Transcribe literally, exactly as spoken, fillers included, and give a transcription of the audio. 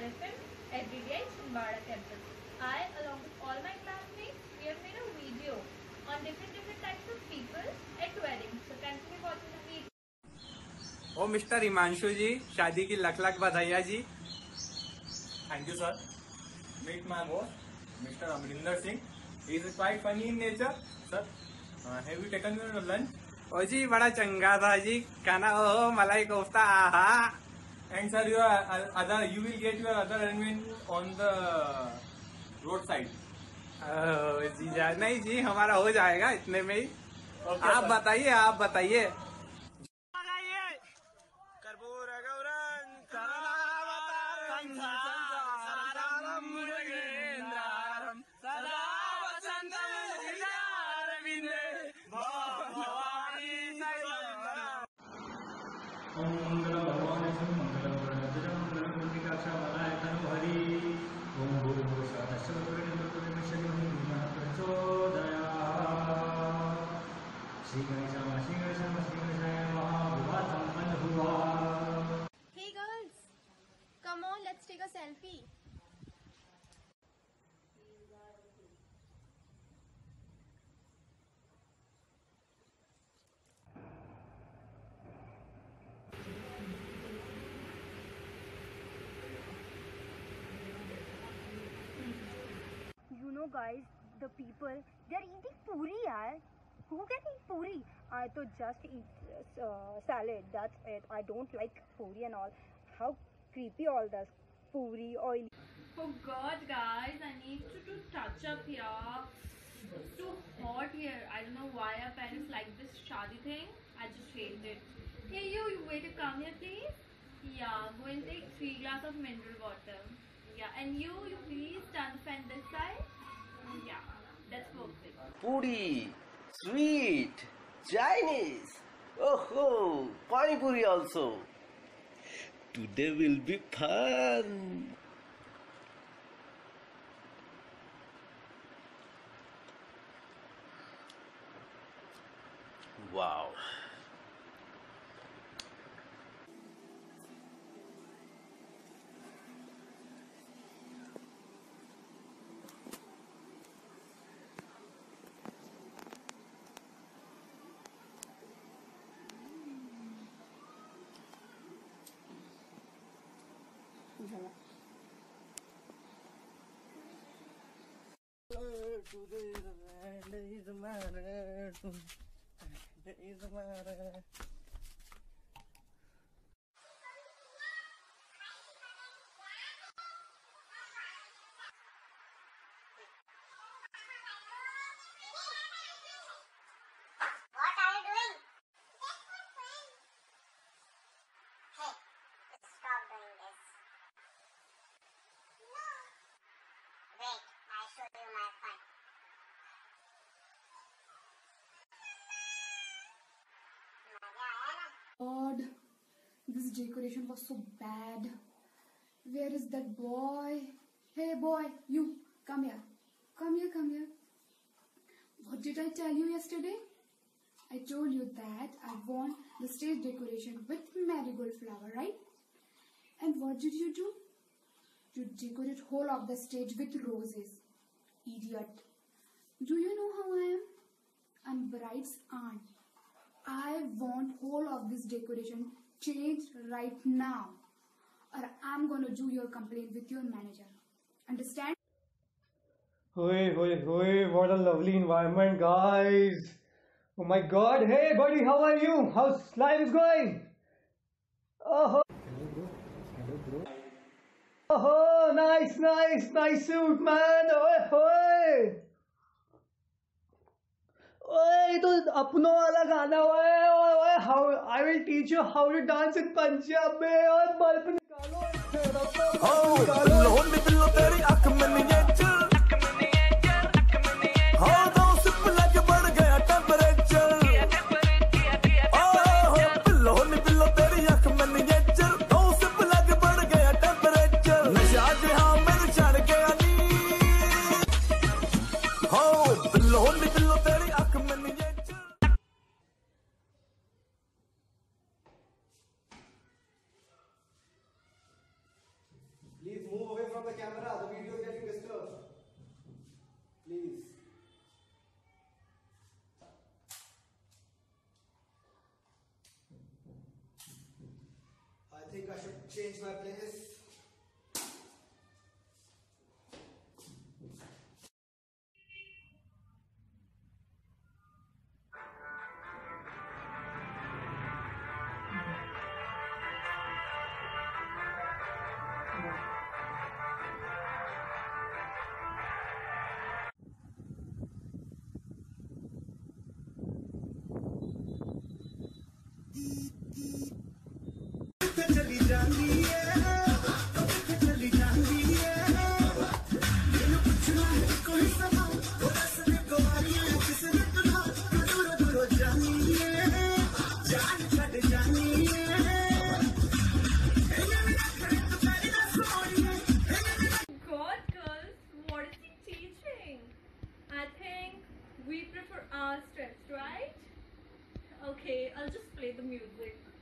R F M every day at Shimbara Temple. I, along with all my classmates, we have made a video on different different types of people at weddings. So continue watching the video. ओ mister Himanshu ji, शादी की लाख लाख बधाइयाँ जी। Thank you, sir. Meet my boss, Mister Amrinder Singh. He is quite funny in nature, sir. Uh, have you taken your lunch? ओ जी बड़ा चंगा था जी, खाना ओ मलाई कोफ्ता आहा। And sir, your uh, other, you will get your other arrangement on the roadside. ओ जी जा नहीं जी, हमारा हो जाएगा इतने में ही। Okay, आप sir. बताइए, आप बताइए। ओम मंगलम भगवान विष्णु मंगलम गणपतिं मंगलम कुंडिकाक्षा मलाय तनु हरि ओम भूर्भुवः स्वः तस्य वितुर्वरेण्यं धीमहि प्रचोदयात्। श्री गणेशाय श्री गणेशाय श्री गणेशाय नमः। विवाह संपन्न हुआ। Hey girls, come on, let's take a selfie. You know guys, the people, they are eating puri yaar. Who can eat puri? I to just eat uh, salad, that's it. I don't like puri and all. How creepy all this puri, oily. Oh God, guys, I need to do touch up here. It's too hot here. I don't know why our parents like this shadi thing. I just hate it. Hey you, you wait to come here please. Yeah, go and take three glasses of mineral water. Yeah, and you, you please turn the fan this side. Yeah, that's perfect. Puri, sweet, Chinese, oh, pani puri also. Today will be fun. Wow. Today the land is married. Is married. What are you doing? Hey, stop doing this. No. Wait, I'll show you my fun. God, this decoration was so bad. Where is that boy? Hey boy, you, come here. Come here, come here. What did I tell you yesterday? I told you that I want the stage decoration with marigold flower, right? And what did you do? You decorate whole of the stage with roses. Idiot. Do you know how I am? I'm bride's aunt. I want whole of this decoration changed right now, or I'm gonna do your complaint with your manager. Understand? Hoy, hoy, hoy, what a lovely environment, guys. Oh my god, hey buddy, how are you? How's life is going? Oh, hello bro, hello bro. Oh, nice, nice, nice suit, man. Oy, hoy. ओए तो अपनों वाला गाना ओए ओए ओए how I will teach you how to dance in Punjab में और बल्ब निकालो बिल्लो बिल्लो तेरी अख में नीचर हो दो सिप लग बढ़ गया टेंपरेचर ओ बिल्लो बिल्लो तेरी अख में नीचर दो सिप लग बढ़ गया टेंपरेचर नशा गया मेरे चढ़ गया नी हो बिल्लो बिल्लो तेरी अख में नीचर। Please move. think I should change my place. चली जाती है, चली जाती है, मैंने पूछना है कोई सवाल, वो दसने को आ रही है, किसने तुझा दूर दूर जानी है, जान छड़ जानी है, God, girls, what is he teaching? I think we prefer our stress, right? Okay, I'll just play the music.